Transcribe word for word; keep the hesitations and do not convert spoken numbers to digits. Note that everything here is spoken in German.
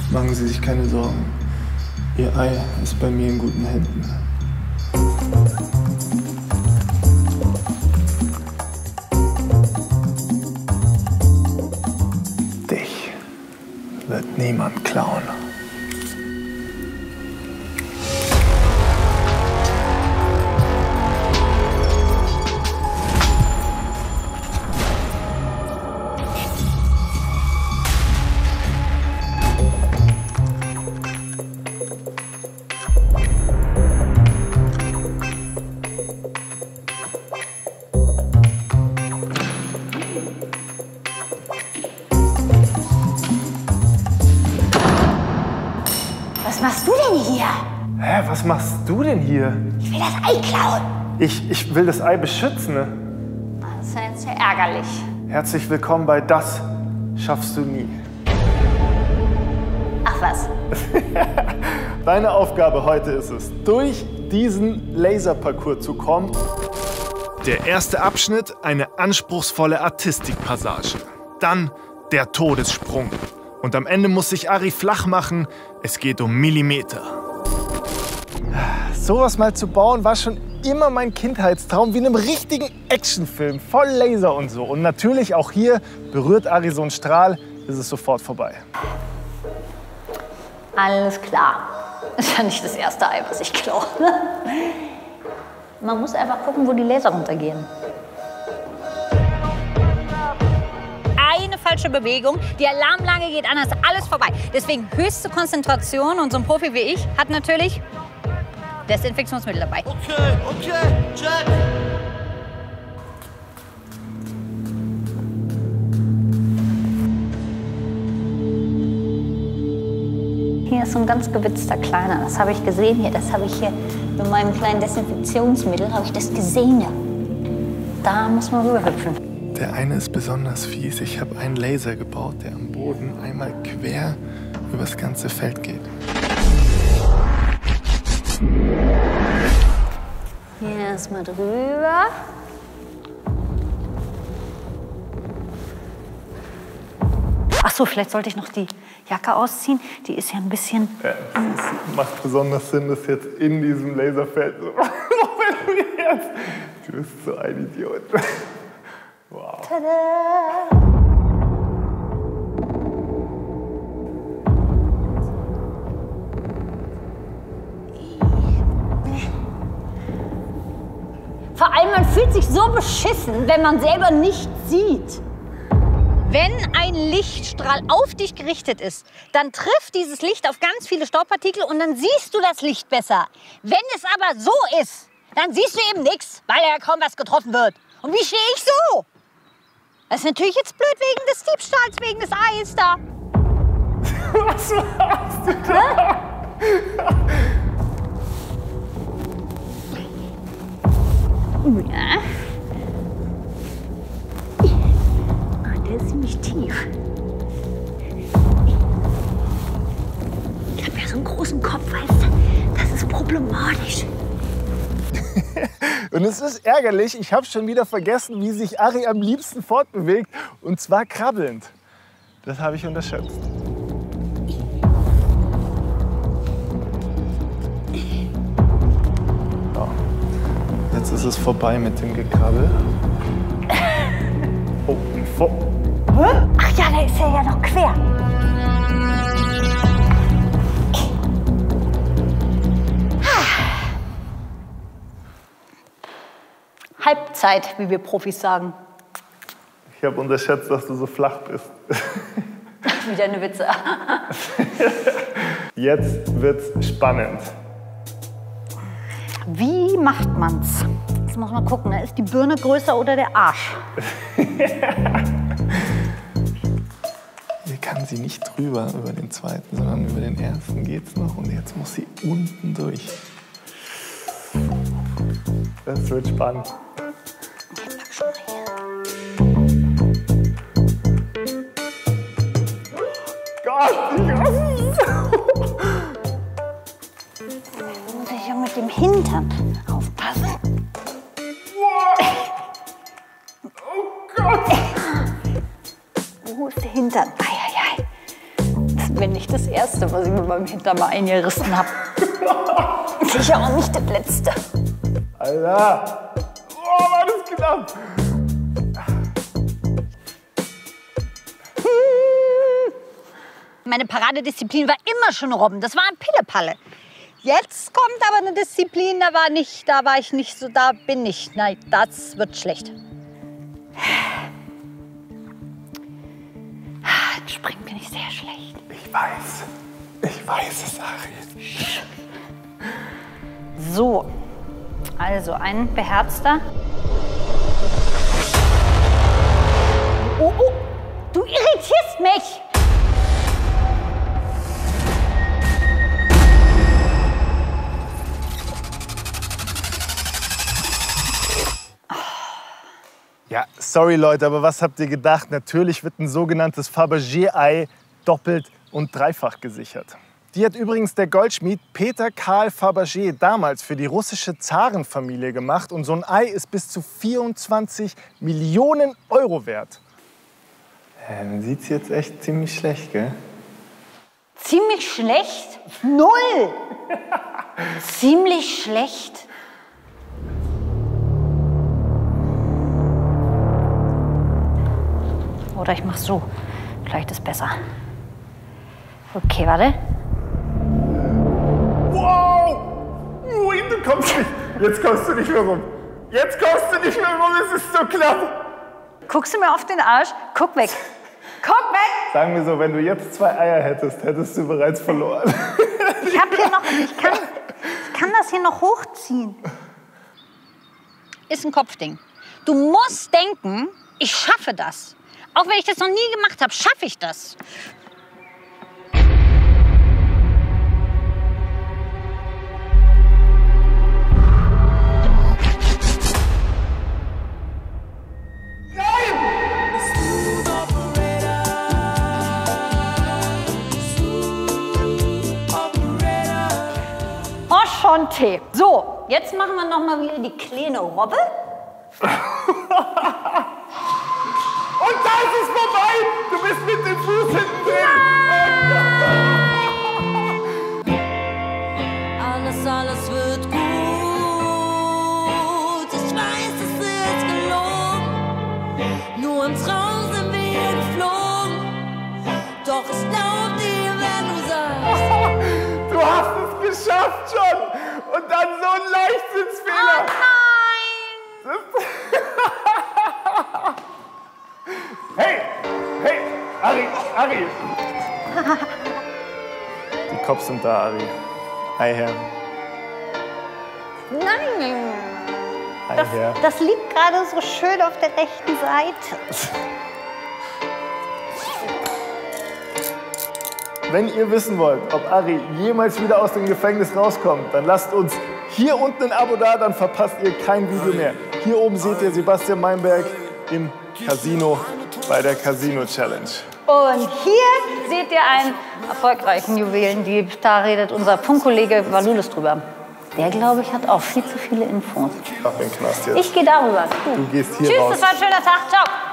Machen Sie sich keine Sorgen. Ihr Ei ist bei mir in guten Händen. Dich wird niemand klauen. Was machst du denn hier? Hä, was machst du denn hier? Ich will das Ei klauen. Ich, ich will das Ei beschützen, ne? Das ist ja jetzt sehr ärgerlich. Herzlich willkommen bei Das schaffst du nie. Ach was. Deine Aufgabe heute ist es, durch diesen Laserparcours zu kommen. Der erste Abschnitt, eine anspruchsvolle Artistikpassage. Dann der Todessprung. Und am Ende muss sich Ari flach machen. Es geht um Millimeter. Sowas mal zu bauen, war schon immer mein Kindheitstraum, wie in einem richtigen Actionfilm, voll Laser und so. Und natürlich auch hier, berührt Ari so einen Strahl, ist es sofort vorbei. Alles klar. Ist ja nicht das erste Ei, was ich klaue. Man muss einfach gucken, wo die Laser runtergehen. Eine falsche Bewegung, die Alarmlage geht an, ist alles vorbei. Deswegen höchste Konzentration und so ein Profi wie ich hat natürlich Desinfektionsmittel dabei. Okay, okay, check. Hier ist so ein ganz gewitzter Kleiner. Das habe ich gesehen hier. Das habe ich hier mit meinem kleinen Desinfektionsmittel, habe ich das gesehen. Da muss man rüberhüpfen. Der eine ist besonders fies. Ich habe einen Laser gebaut, der am Boden einmal quer übers ganze Feld geht. Hier erstmal drüber. Ach so, vielleicht sollte ich noch die Jacke ausziehen. Die ist ja ein bisschen... Ja, es macht besonders Sinn, dass jetzt in diesem Laserfeld so... Du bist so ein Idiot. Wow. Tada! Vor allem, man fühlt sich so beschissen, wenn man selber nichts sieht. Wenn ein Lichtstrahl auf dich gerichtet ist, dann trifft dieses Licht auf ganz viele Staubpartikel und dann siehst du das Licht besser. Wenn es aber so ist, dann siehst du eben nichts, weil ja kaum was getroffen wird. Und wie stehe ich so? Das ist natürlich jetzt blöd wegen des Diebstahls, wegen des Eis da. Was machst du da? Ja. Ah, der ist ziemlich tief. Ich habe ja so einen großen Kopf, weißt du? Das ist problematisch. Und es ist ärgerlich, ich habe schon wieder vergessen, wie sich Ari am liebsten fortbewegt. Und zwar krabbelnd. Das habe ich unterschätzt. So. Jetzt ist es vorbei mit dem Gekrabbel. Oh, vor. Ach ja, da ist er ja noch quer. Halbzeit, wie wir Profis sagen. Ich habe unterschätzt, dass du so flach bist. Wieder eine Witze. Jetzt wird's spannend. Wie macht man's? Jetzt muss man gucken, ist die Birne größer oder der Arsch? Hier kann sie nicht drüber über den zweiten, sondern über den ersten geht's noch. Und jetzt muss sie unten durch. Das wird spannend. Gott, ich hasse es. Da muss ich ja mit dem Hintern aufpassen. Oh Gott! Wo ist der Hintern? Eieiei. Das Wenn nicht das Erste, was ich mit meinem Hintern mal eingerissen habe. Sicher auch nicht das Letzte. Alter! Oh, war das knapp! Meine Paradedisziplin war immer schon Robben. Das war ein Pillepalle. Jetzt kommt aber eine Disziplin, da war nicht, da war ich nicht so, da bin ich. Nein, das wird schlecht. Springen bin ich sehr schlecht. Ich weiß. Ich weiß es, Ari. So, also ein beherzter. Oh, oh, du irritierst mich. Ja, sorry Leute, aber was habt ihr gedacht? Natürlich wird ein sogenanntes Fabergé-Ei doppelt und dreifach gesichert. Die hat übrigens der Goldschmied Peter Karl Fabergé damals für die russische Zarenfamilie gemacht. Und so ein Ei ist bis zu vierundzwanzig Millionen Euro wert. Ja, dann sieht's jetzt echt ziemlich schlecht, gell? Ziemlich schlecht? Null! Ziemlich schlecht. Oder ich mach so. Vielleicht ist besser. Okay, warte. Wow! Ui, du kommst nicht. Jetzt kommst du nicht mehr rum. Jetzt kommst du nicht mehr rum, es ist so knapp. Guckst du mir auf den Arsch? Guck weg. Guck weg! Sagen wir so, wenn du jetzt zwei Eier hättest, hättest du bereits verloren. Ich hab hier noch, ich kann, ich kann das hier noch hochziehen. Ist ein Kopfding. Du musst denken, ich schaffe das. Auch wenn ich das noch nie gemacht habe, schaffe ich das. Enchanté. So, jetzt machen wir noch mal wieder die kleine Robbe. Und da ist es vorbei! Du bist mit dem Fuß hinten drin! Alles, alles wird gut. Ich weiß, es ist gelogen. Nur im Traum sind wir geflogen. Doch ich glaub dir, wenn du sagst. Du hast es geschafft schon! Und dann so ein Leichtsitzfehler! Oh nein! Hey! Hey! Ari! Ari! Die Cops sind da, Ari. Hi, Herr. Nein! Hi, Das, Herr. das liegt gerade so schön auf der rechten Seite. Wenn ihr wissen wollt, ob Ari jemals wieder aus dem Gefängnis rauskommt, dann lasst uns hier unten ein Abo da, dann verpasst ihr kein Video mehr. Hier oben seht ihr Sebastian Meinberg im Casino bei der Casino Challenge. Und hier seht ihr einen erfolgreichen Juwelendieb. Da redet unser Funkkollege Valulis drüber. Der, glaube ich, hat auch viel zu viele Infos. Auf den Knast jetzt. Ich gehe darüber. Du gehst hier Tschüss, raus. das war ein schöner Tag. Ciao.